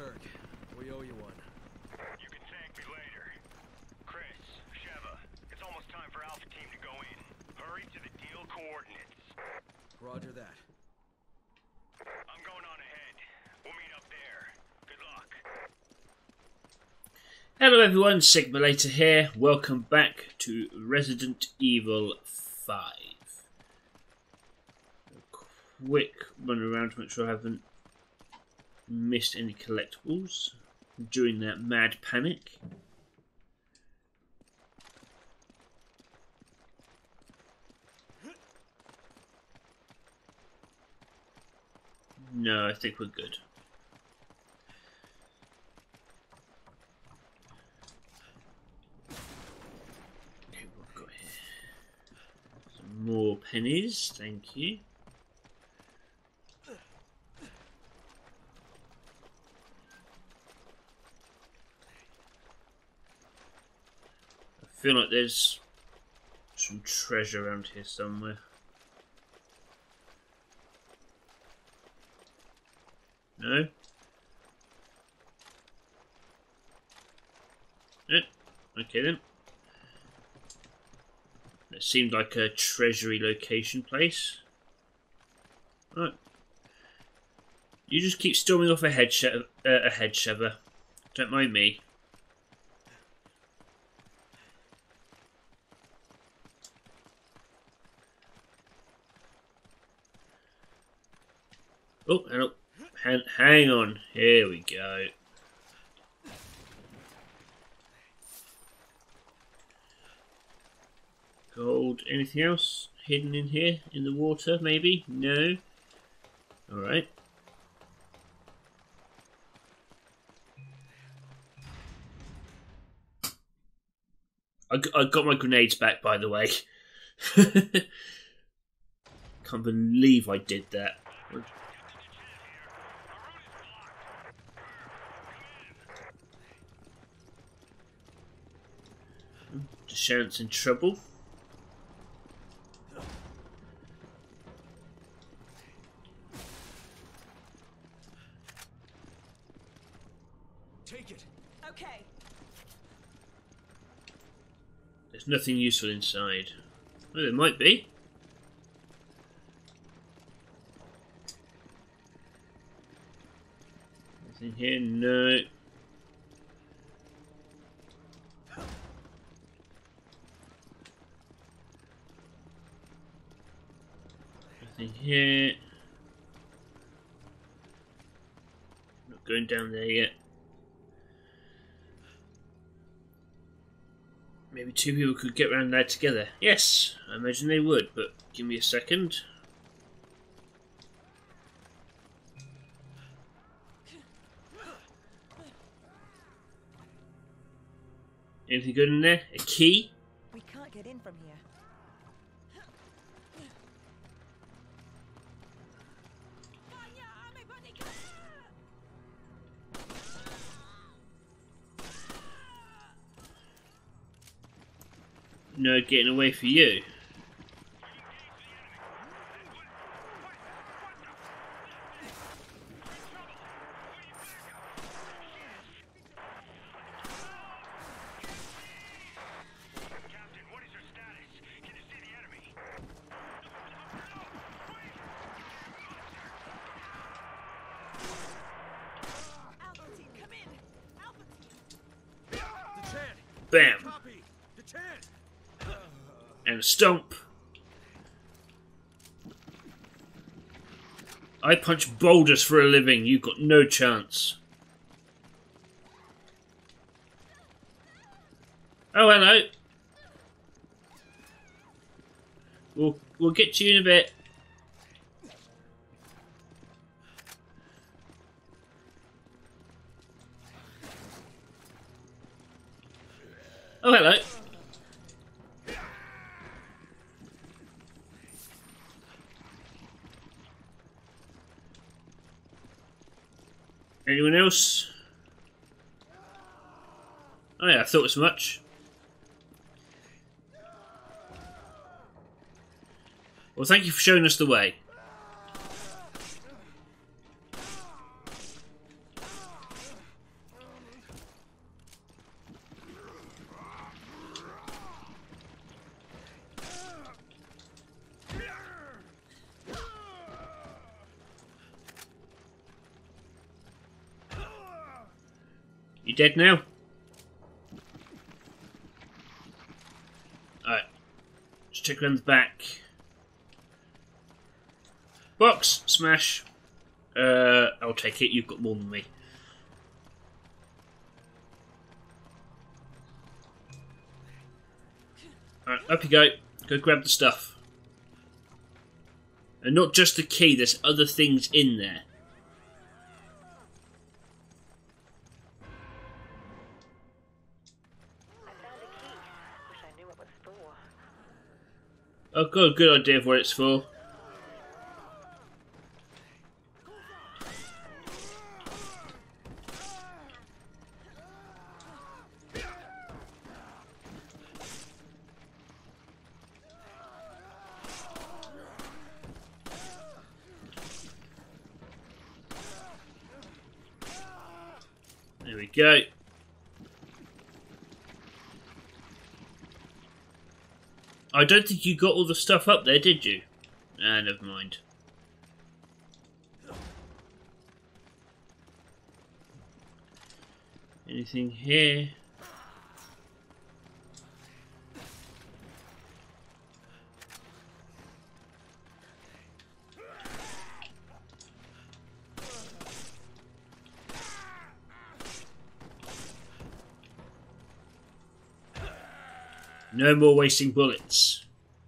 Kirk. We owe you one. You can thank me later. Chris, Sheva, it's almost time for Alpha Team to go in. Hurry to the deal coordinates. Roger that. I'm going on ahead. We'll meet up there. Good luck. Hello everyone, Sigmulator here. Welcome back to Resident Evil 5. A quick run around to make sure I haven't missed any collectibles during that mad panic. No, I think we're good. Okay, what have we got here? Some more pennies, thank you. I feel like there's some treasure around here somewhere. No? No? Okay then. That seemed like a treasury location place. Right. You just keep storming off ahead, Sheva. Don't mind me. Oh, hang on. Here we go. Gold. Anything else hidden in here? In the water, maybe? No? Alright. I got my grenades back, by the way. Can't believe I did that. Chance in trouble. Take it. Okay. There's nothing useful inside. Well, there might be. Anything here? No. Nothing here. Not going down there yet. Maybe two people could get around there together. Yes, I imagine they would, but give me a second. Anything good in there? A key? We can't get in from here. No getting away for you. Captain, what is your status? Can you see the enemy? Alpha team, come in! Alpha team! The Chad. Bam! Copy. The Chad. And a stomp. I punch boulders for a living. You've got no chance. Oh, hello. We'll get to you in a bit. Oh, hello. Anyone else? Oh yeah, I thought as much. Well, thank you for showing us the way. You dead now? Alright. Just check around the back. Box! Smash! I'll take it. You've got more than me. Alright, up you go. Go grab the stuff. And not just the key, there's other things in there. I found a key. Wish I knew what it was for. I've got a good idea of what it's for. There we go. I don't think you got all the stuff up there, did you? Ah, never mind. Anything here? No more wasting bullets.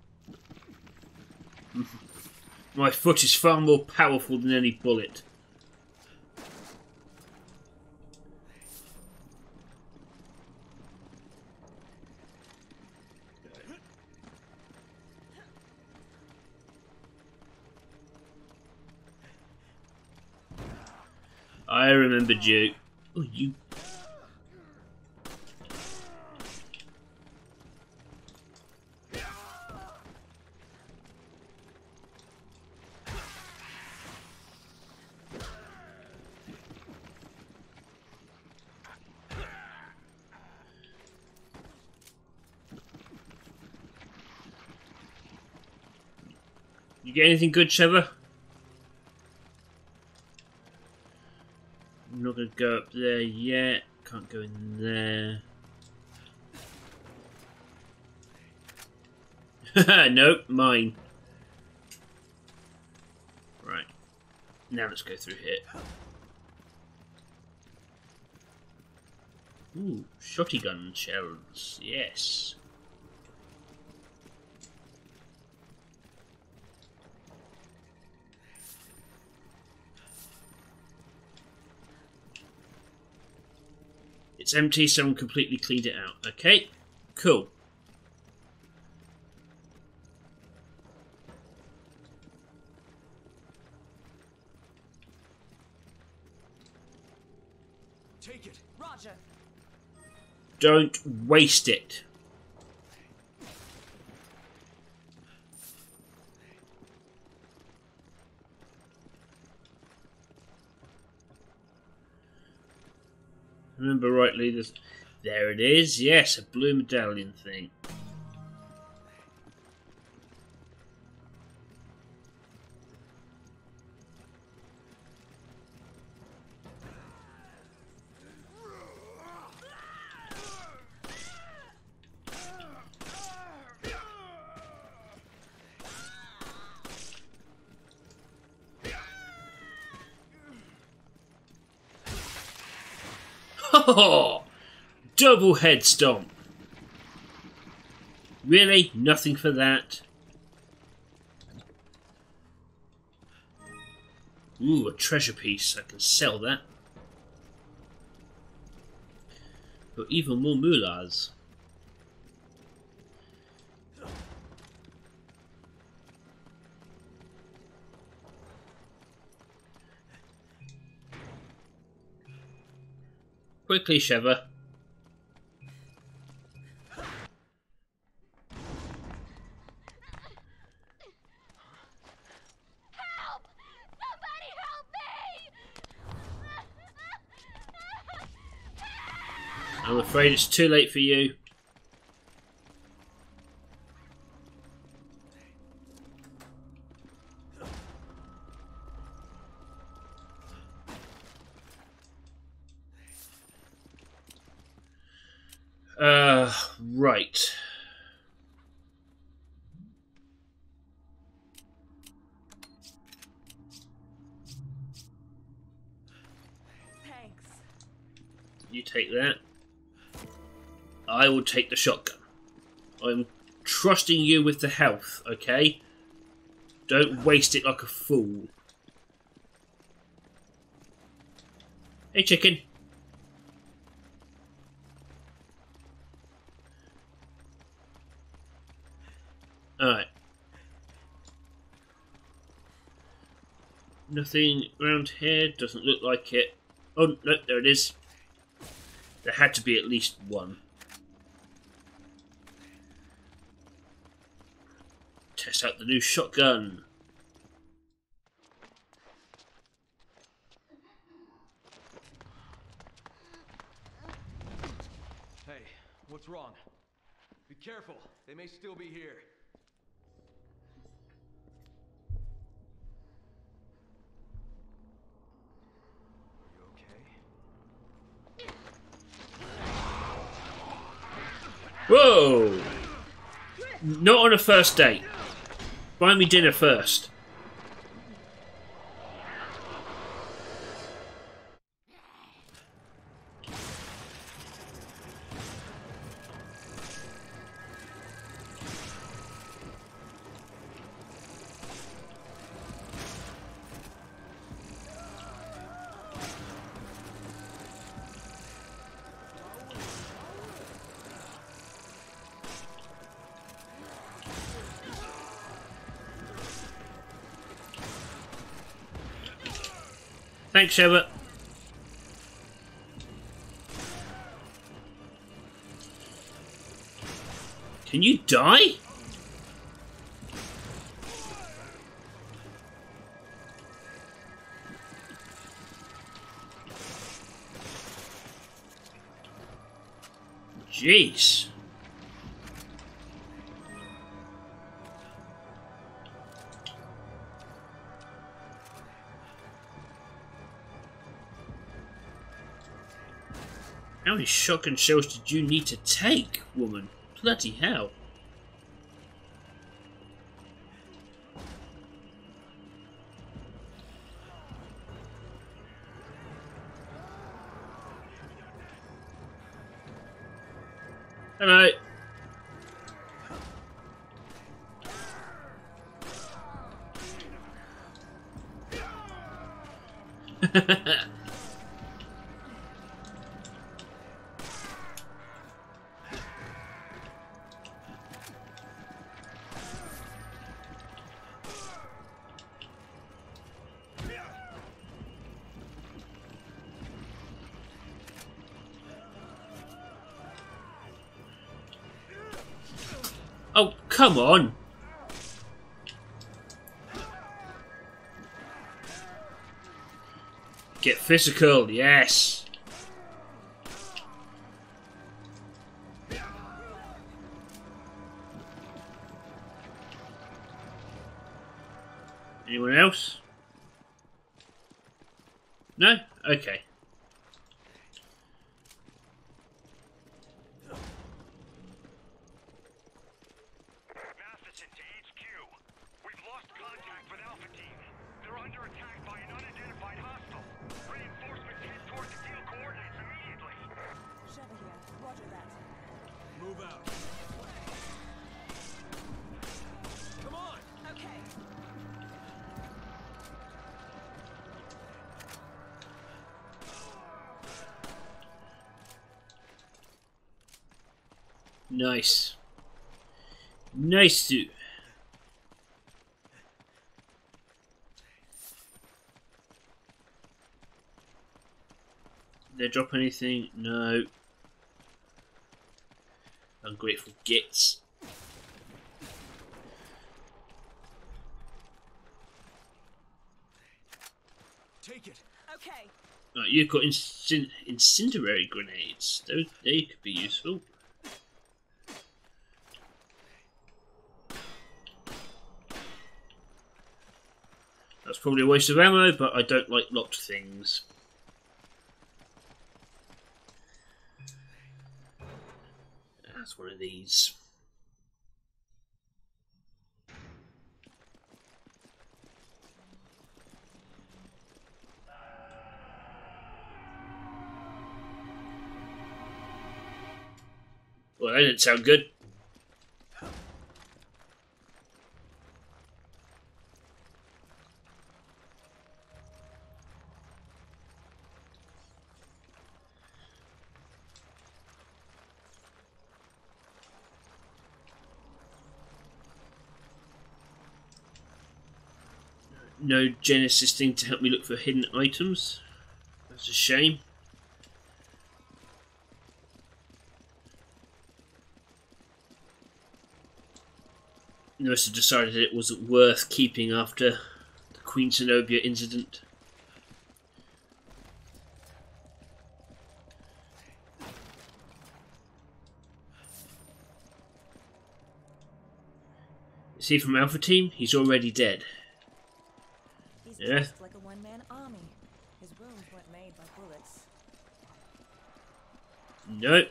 My foot is far more powerful than any bullet. I remembered you. Oh, you. You get anything good, Sheva? I'm not going to go up there yet. Can't go in there. Nope, mine. Right. Now let's go through here. Ooh, shotgun shells. Yes. It's empty, someone completely cleaned it out. Okay, cool. Take it. Roger. Don't waste it. Remember rightly, there it is. Yes, a blue medallion thing. Oh, double head stomp. Really? Nothing for that? Ooh, a treasure piece. I can sell that. For even more moolahs. Quickly, Sheva. Help! Somebody help me! I'm afraid it's too late for you. Right. Thanks. You take that. I will take the shotgun. I'm trusting you with the health, okay? Don't waste it like a fool. Hey, chicken. Alright. Nothing around here. Doesn't look like it. Oh, no, there it is. There had to be at least one. Test out the new shotgun. Hey, what's wrong? Be careful. They may still be here. Are you okay? Whoa! Not on a first date. Buy me dinner first. Thanks, Sheva. Can you die? Jeez. How many shotgun shells did you need to take, woman? Bloody hell. Hello. Oh, come on. Get physical, yes. Anyone else? No? Okay. Matheson to HQ. We've lost contact with Alpha Team. They're under attack by an unidentified hostile. Reinforcements head toward the deal coordinates immediately. Sheva here. Roger that. Move out. Come on! Okay. Nice. Nice dude. Did they drop anything? No. Ungrateful gits. Take it. Okay. Right, you've got incendiary grenades. They could be useful. That's probably a waste of ammo, but I don't like locked things. That's one of these. Well, that didn't sound good. No Genesis thing to help me look for hidden items. That's a shame. I must have decided it wasn't worth keeping after the Queen Zenobia incident. Is he from Alpha Team? He's already dead. He's Yeah. dressed like a one-man army. His wounds weren't made by bullets. No.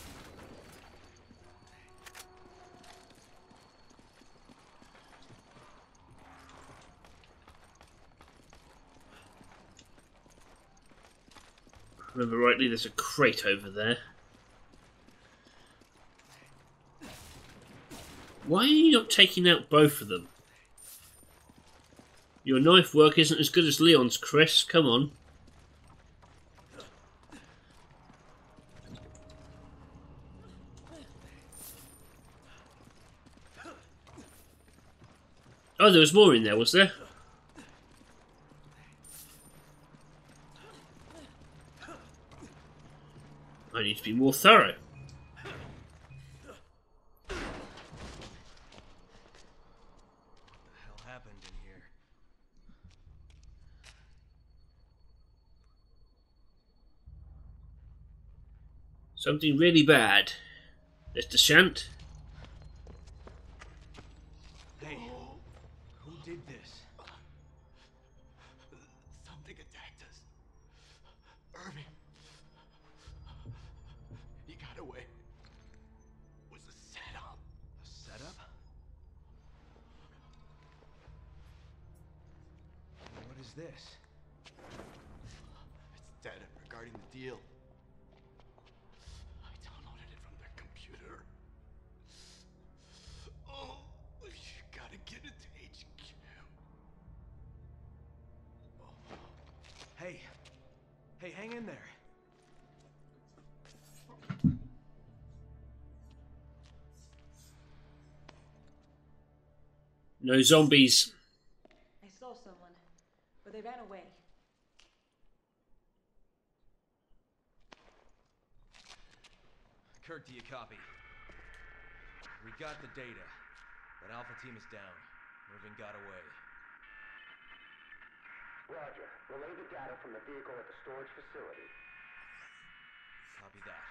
Remember rightly, there's a crate over there. Why are you not taking out both of them? Your knife work isn't as good as Leon's, Chris. Come on. Oh, there was more in there, was there? I need to be more thorough. What the hell happened in here? Something really bad. Mr. Shant? Hey, who did this? Something attacked us. Irving. He got away. It was a setup. A setup? What is this? It's data regarding the deal. I downloaded it from their computer. Oh, you gotta get it to HQ. Hey. Hey, hang in there. No zombies. I saw someone, but they ran away. Kurt, do you copy? We got the data, but Alpha Team is down. Irving got away. Roger. Relay the data from the vehicle at the storage facility. Copy that.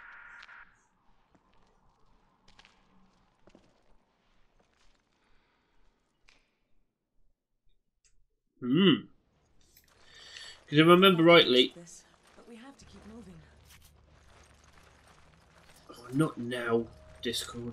Because if I remember rightly... This, but we have to keep moving. Oh, not now, Discord.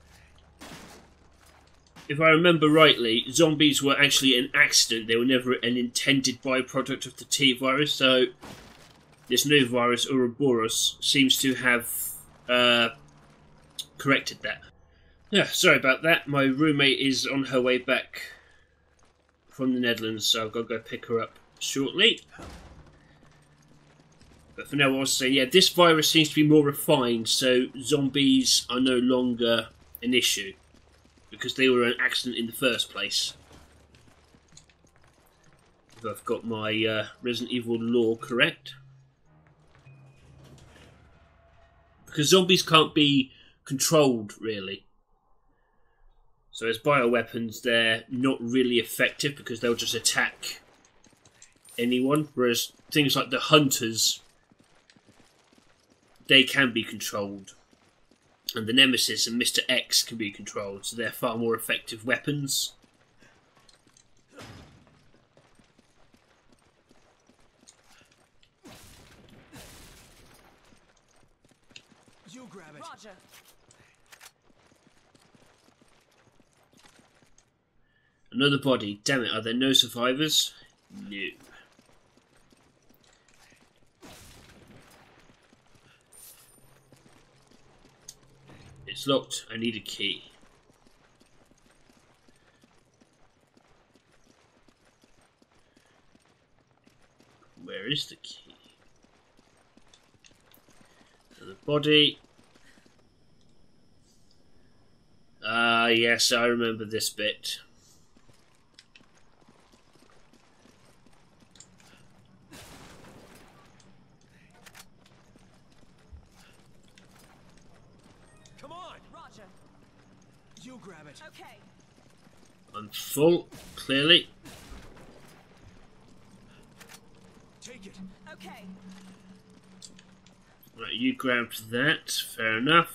If I remember rightly, zombies were actually an accident. They were never an intended byproduct of the T virus, so this new virus, Ouroboros, seems to have corrected that. Yeah, sorry about that. My roommate is on her way back from the Netherlands, so I've got to go pick her up shortly. But for now, I'll say, yeah, this virus seems to be more refined, so zombies are no longer an issue, because they were an accident in the first place. If I've got my Resident Evil lore correct. Because zombies can't be controlled, really. So as bioweapons, they're not really effective because they'll just attack anyone. Whereas things like the hunters, they can be controlled. And the Nemesis and Mr. X can be controlled, so they're far more effective weapons. You grab it. Roger. Another body. Damn it, are there no survivors? No. It's locked. I need a key. Where is the key? Another body. Ah, yes, I remember this bit. Come on! Roger. You grab it. Okay. I'm full, clearly. Take it. Okay. Right, you grabbed that. Fair enough.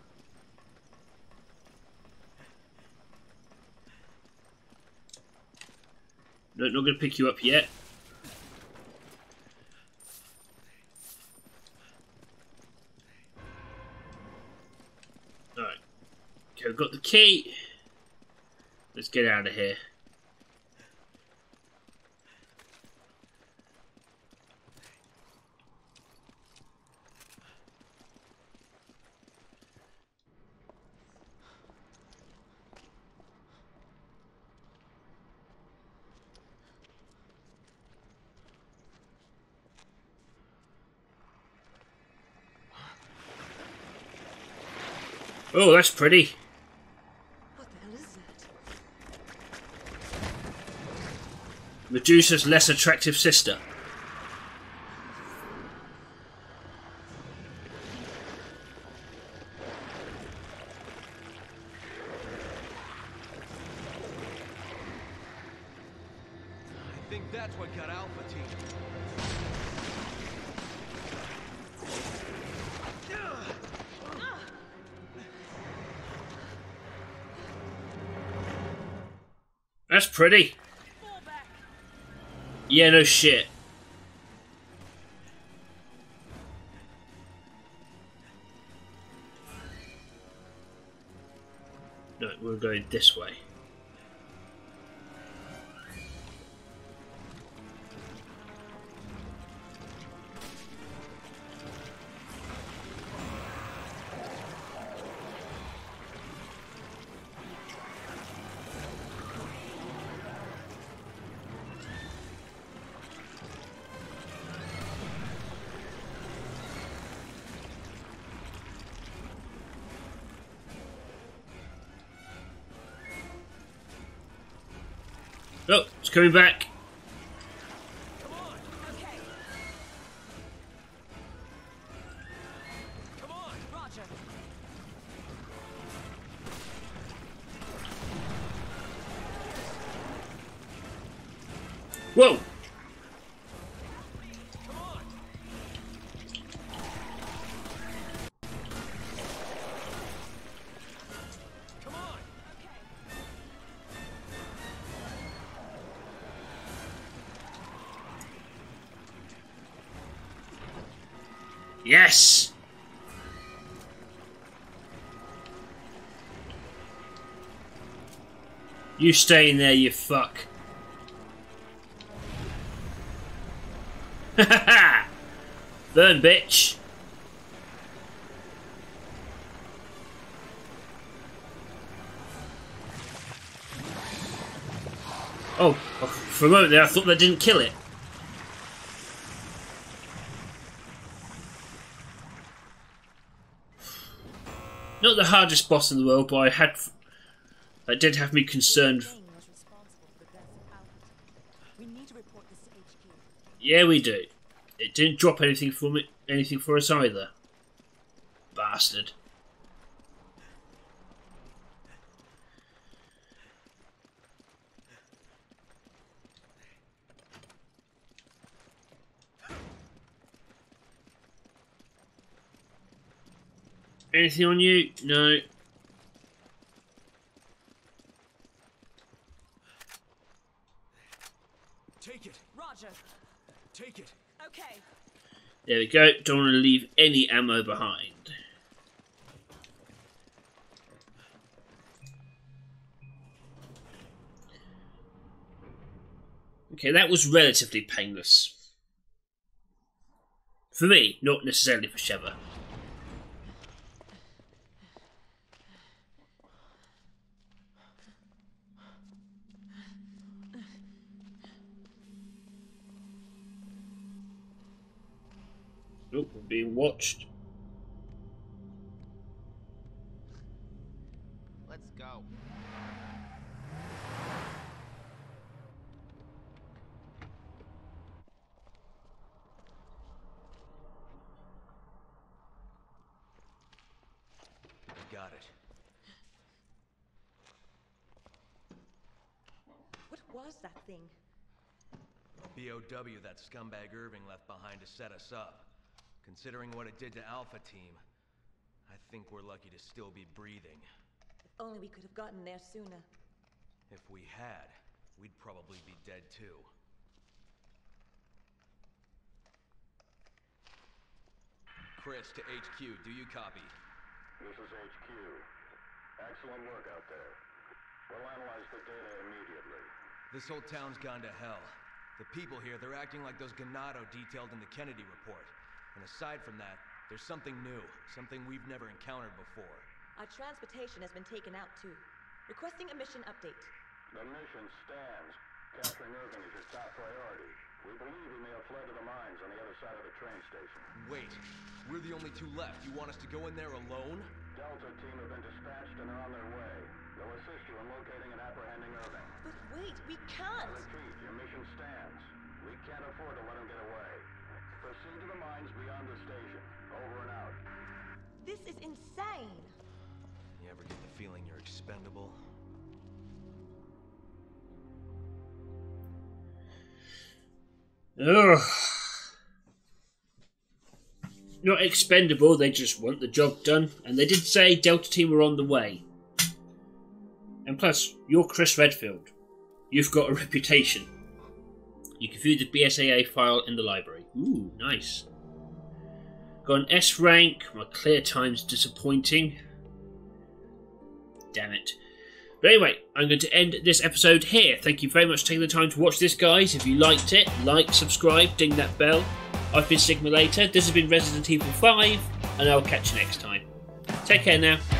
No, not going to pick you up yet. Alright. Okay, I've got the key. Let's get out of here. Oh, that's pretty. What the hell is that? Medusa's less attractive sister. I think that's what got Alpha Team. That's pretty. Fall back. Yeah, no shit. No, we're going this way. Oh, it's coming back. Come on! Okay. Come on! Roger. Whoa! Come on! Come on! Yes! You stay in there, you fuck. Ha ha ha! Burn, bitch! Oh, for a moment there I thought that didn't kill it. Not the hardest boss in the world, but that did have me concerned. Jane was responsible for the death of Albert. We need to report this to HQ. Yeah, we do. It didn't drop anything for us either. Bastard. Anything on you? No. Take it! Roger. Take it! Okay. There we go. Don't want to leave any ammo behind. Okay, that was relatively painless. For me, not necessarily for Sheva. Oh, we're being watched. Let's go. Got it. What was that thing? BOW that scumbag Irving left behind to set us up. Considering what it did to Alpha Team, I think we're lucky to still be breathing. If only we could have gotten there sooner. If we had, we'd probably be dead too. Chris to HQ, do you copy? This is HQ. Excellent work out there. We'll analyze the data immediately. This whole town's gone to hell. The people here, they're acting like those Ganado detailed in the Kennedy report. And aside from that, there's something new, something we've never encountered before. Our transportation has been taken out too. Requesting a mission update. The mission stands. Capturing Irving is your top priority. We believe he may have fled to the mines on the other side of the train station. Wait, we're the only two left. You want us to go in there alone? Delta team have been dispatched and are on their way. They'll assist you in locating and apprehending Irving. But wait, we I can't! repeat, your mission stands. We can't afford to let him get away. Proceed to the mines beyond the station. Over and out. This is insane! You ever get the feeling you're expendable? Ugh. Not expendable, they just want the job done. And they did say Delta Team were on the way. And plus, you're Chris Redfield. You've got a reputation. You can view the BSAA file in the library. Ooh, nice. Got an S rank. My clear time's disappointing. Damn it. But anyway, I'm going to end this episode here. Thank you very much for taking the time to watch this, guys. If you liked it, like, subscribe, ding that bell. I've been Sigma Later. This has been Resident Evil 5, and I'll catch you next time. Take care now.